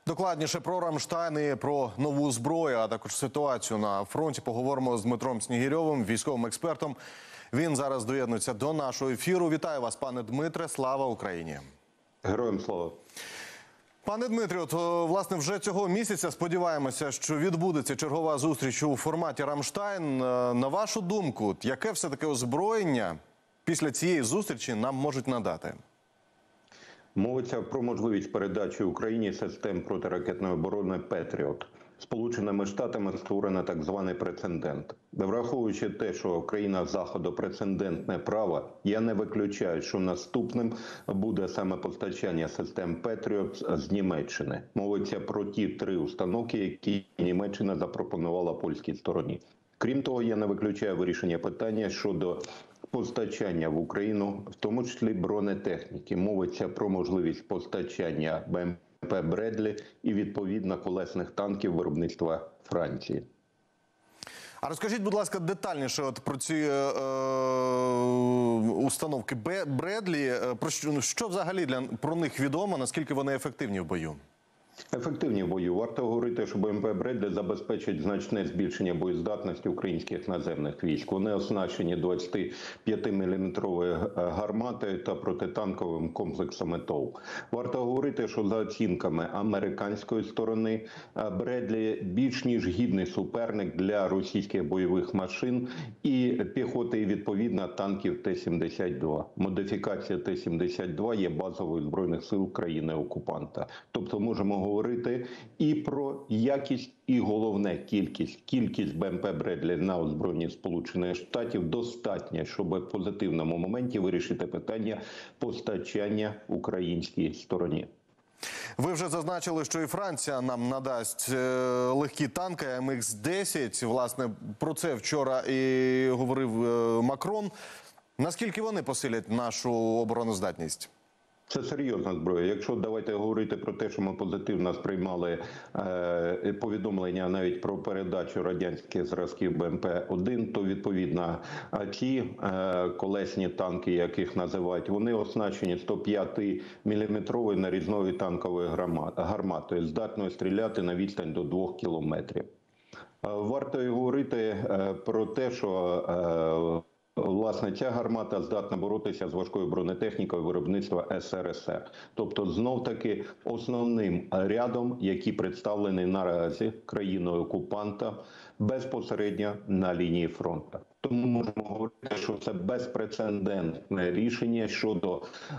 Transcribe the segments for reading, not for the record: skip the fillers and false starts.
Докладніше про Рамштайн і про нову зброю, а також ситуацію на фронті поговоримо з Дмитром Снігирьовим, військовим експертом. Він зараз доєднується до нашого ефіру. Вітаю вас, пане Дмитре. Слава Україні! Героям слава! Пане Дмитрі, власне, вже цього місяця сподіваємося, що відбудеться чергова зустріч у форматі Рамштайн. На вашу думку, яке все-таки озброєння після цієї зустрічі нам можуть надати? Мовиться про можливість передачі Україні систем протиракетної оборони «Петріот». Сполученими Штатами створено так званий прецедент. Враховуючи те, що країна Заходу прецедентне право, я не виключаю, що наступним буде саме постачання систем «Петріот» з Німеччини. Мовиться про ті 3 установки, які Німеччина запропонувала польській стороні. Крім того, я не виключаю вирішення питання щодо постачання в Україну, в тому числі бронетехніки. Мовиться про можливість постачання БМП «Бредлі» і, відповідно, колесних танків виробництва Франції. А розкажіть, будь ласка, детальніше про ці установки «Бредлі». Що взагалі про них відомо, наскільки вони ефективні в бою? Ефективні в бою. Варто говорити, що БМП «Бредлі» забезпечить значне збільшення боєздатності українських наземних військ. Вони оснащені 25-мм гарматою та протитанковим комплексом ТОВ. Варто говорити, що за оцінками американської сторони «Бредлі» більш ніж гідний суперник для російських бойових машин і піхоти, і відповідно танків Т-72. Модифікація Т-72 є базовою Збройних сил країни-окупанта. Тобто можемо говорити і про якість, і головне кількість. Кількість БМП «Бредлі» на озброєнні Сполучених Штатів достатня, щоб в позитивному моменті вирішити питання постачання українській стороні. Ви вже зазначили, що і Франція нам надасть легкі танки МХ-10. Власне, про це вчора і говорив Макрон. Наскільки вони посилять нашу обороноздатність? Це серйозна зброя. Якщо давайте говорити про те, що ми позитивно сприймали повідомлення навіть про передачу радянських зразків БМП-1, то відповідно ті колесні танки, яких називають, вони оснащені 105-мм нарізною танковою гарматою, здатною стріляти на відстань до 2 кілометрів. Варто і говорити про те, що власне, ця гармата здатна боротися з важкою бронетехнікою виробництва СРСР. Тобто, знов-таки, основним рядом, який представлений наразі країною-окупанта безпосередньо на лінії фронту. Тому можемо говорити, що це безпрецедентне рішення щодо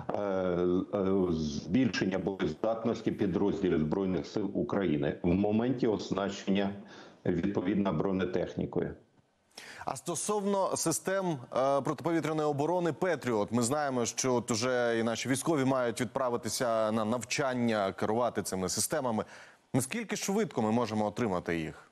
збільшення боєздатності підрозділів Збройних сил України в моменті оснащення відповідно бронетехнікою. А стосовно систем протиповітряної оборони «Петріот», ми знаємо, що от уже і наші військові мають відправитися на навчання, керувати цими системами. Наскільки швидко ми можемо отримати їх?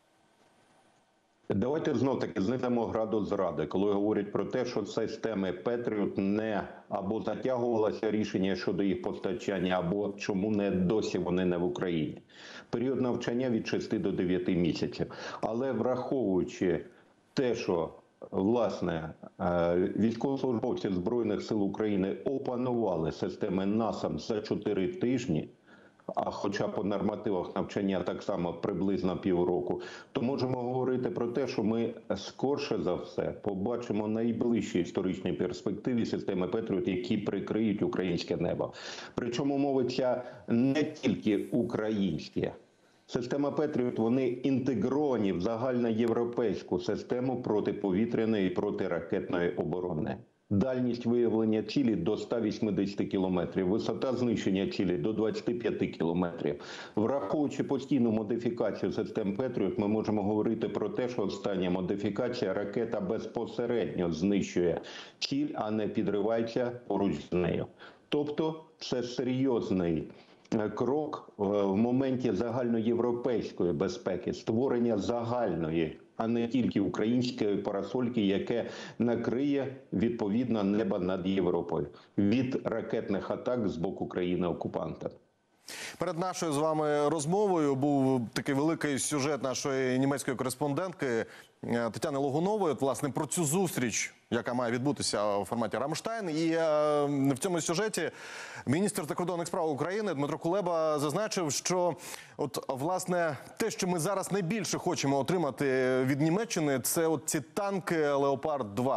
Давайте знов-таки знизимо градус зради, коли говорять про те, що системи «Петріот» не або затягувалося рішення щодо їх постачання, або чому не досі вони не в Україні. Період навчання від 6 до 9 місяців. Але враховуючи те, що, власне, військовослужбовці Збройних сил України опанували системи НАСАМ за 4 тижні, а хоча по нормативах навчання так само приблизно півроку, то можемо говорити про те, що ми скорше за все побачимо найближчі історичні перспективи системи «Петріот», які прикриють українське небо. Причому мовиться не тільки українське. Система «Петріот», вони інтегровані в загальноєвропейську систему протиповітряної і протиракетної оборони. Дальність виявлення цілі до 180 кілометрів, висота знищення цілі до 25 кілометрів. Враховуючи постійну модифікацію систем «Петріот», ми можемо говорити про те, що остання модифікація ракета безпосередньо знищує ціль, а не підривається поруч з нею. Тобто це серйозний крок в моменті загальноєвропейської безпеки, створення загальної, а не тільки української парасольки, яке накриє відповідно небо над Європою від ракетних атак з боку країни-окупанта. Перед нашою з вами розмовою був такий великий сюжет нашої німецької кореспондентки Тетяни Логунової, от, власне, про цю зустріч, яка має відбутися у форматі «Рамштайн». І в цьому сюжеті міністр закордонних справ України Дмитро Кулеба зазначив, що от, власне, те, що ми зараз найбільше хочемо отримати від Німеччини, це от ці танки «Леопард-2».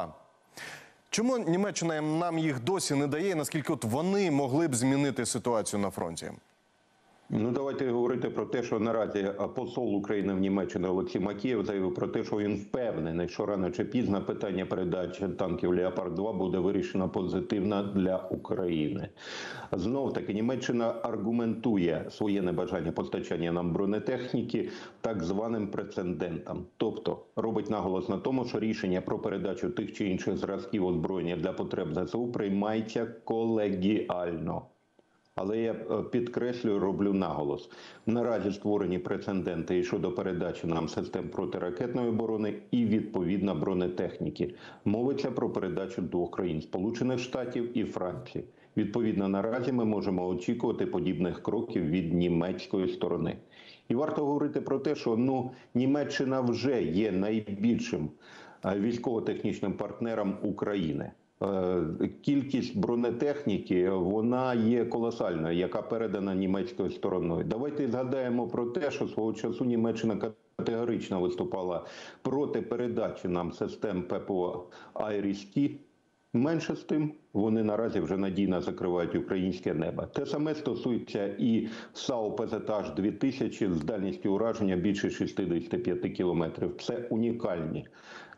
Чому Німеччина нам їх досі не дає, і наскільки от вони могли б змінити ситуацію на фронті? Ну, давайте говорити про те, що наразі посол України в Німеччині Олексій Макеєв заявив про те, що він впевнений, що рано чи пізно питання передачі танків «Леопард-2» буде вирішено позитивно для України. Знов-таки, Німеччина аргументує своє небажання постачання нам бронетехніки так званим прецедентом. Тобто, робить наголос на тому, що рішення про передачу тих чи інших зразків озброєння для потреб ЗСУ приймається колегіально. Але я підкреслюю, роблю наголос. Наразі створені прецеденти і щодо передачі нам систем протиракетної оборони і, відповідно, бронетехніки. Мовиться про передачу двох країн – Сполучених Штатів і Франції. Відповідно, наразі ми можемо очікувати подібних кроків від німецької сторони. І варто говорити про те, що Німеччина вже є найбільшим військово-технічним партнером України. Кількість бронетехніки, вона є колосальною, яка передана німецькою стороною. Давайте згадаємо про те, що свого часу Німеччина категорично виступала проти передачі нам систем ППО «Айріс-Т». Менше з тим, вони наразі вже надійно закривають українське небо. Те саме стосується і САУ ПЗТ-2000 з дальністю ураження більше 65 кілометрів. Це унікальні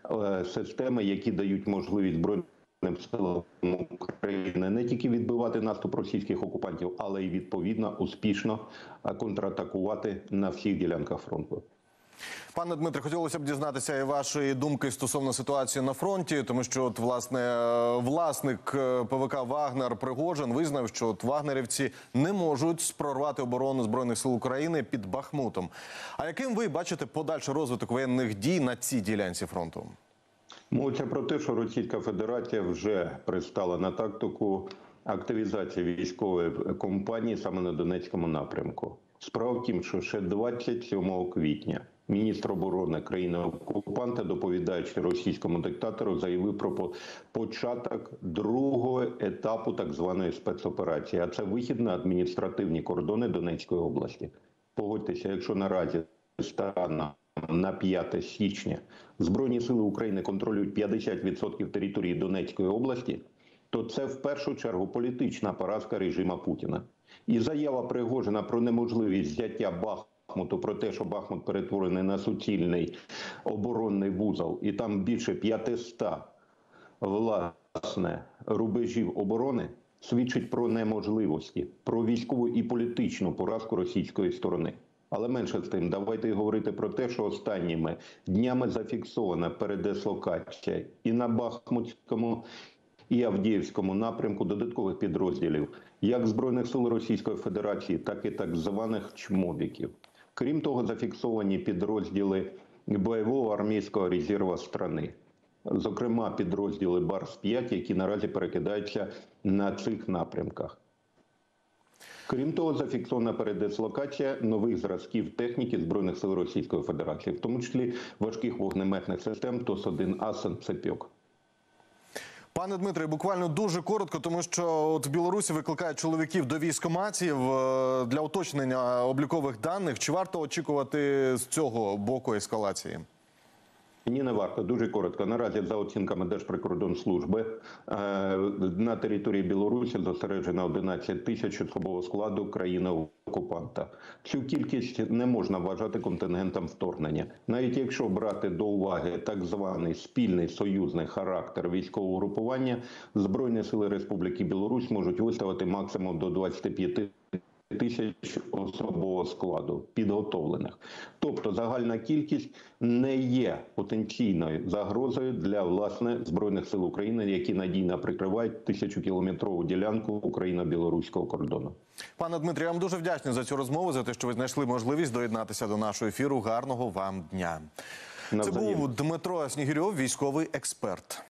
системи, які дають можливість Збройним силам України не тільки відбивати наступ російських окупантів, але й, відповідно, успішно контратакувати на всіх ділянках фронту. Пане Дмитре, хотілося б дізнатися і вашої думки стосовно ситуації на фронті, тому що, от, власне, власник ПВК «Вагнер» Пригожин визнав, що от вагнерівці не можуть прорвати оборону Збройних сил України під Бахмутом. А яким ви бачите подальший розвиток воєнних дій на цій ділянці фронту? Мовиться про те, що Російська Федерація вже пристала на тактику активізації військової кампанії саме на Донецькому напрямку. Справа в тім, що ще 27 квітня міністр оборони країни-окупанта, доповідаючи російському диктатору, заявив про початок другого етапу так званої спецоперації, а це вихід на адміністративні кордони Донецької області. Погодьтеся, якщо наразі станом на 5 січня Збройні сили України контролюють 50% території Донецької області, то це в першу чергу політична поразка режиму Путіна. І заява Пригожина про неможливість взяття Бахмуту, про те, що Бахмут перетворений на суцільний оборонний вузол, і там більше 500, власне, рубежів оборони, свідчить про неможливості, про військову і політичну поразку російської сторони. Але менше з тим, давайте говорити про те, що останніми днями зафіксована передислокація і на Бахмутському, і Авдіївському напрямку додаткових підрозділів, як Збройних сил Російської Федерації, так і так званих чмобіків. Крім того, зафіксовані підрозділи бойового армійського резерву країни. Зокрема, підрозділи Барс-5, які наразі перекидаються на цих напрямках. Крім того, зафіксована передислокація нових зразків техніки Збройних сил Російської Федерації, в тому числі важких вогнеметних систем ТОС-1 «Асен», «Цепьок». Пане Дмитре, буквально дуже коротко, тому що от в Білорусі викликають чоловіків до військкоматів для уточнення облікових даних. Чи варто очікувати з цього боку ескалації? Ні, не варто. Дуже коротко. Наразі, за оцінками Держприкордонслужби, на території Білорусі зосереджено 11 тисяч особового складу країни-окупанта. Цю кількість не можна вважати контингентом вторгнення. Навіть якщо брати до уваги так званий спільний союзний характер військового групування, Збройні сили Республіки Білорусь можуть виставити максимум до 25 тисяч особового складу підготовлених. Тобто загальна кількість не є потенційною загрозою для, власне, Збройних сил України, які надійно прикривають 1000-кілометрову ділянку україно-білоруського кордону. Пане Дмитрі, я вам дуже вдячний за цю розмову, за те, що ви знайшли можливість доєднатися до нашого ефіру. Гарного вам дня. Це був Дмитро Снігирьов, військовий експерт.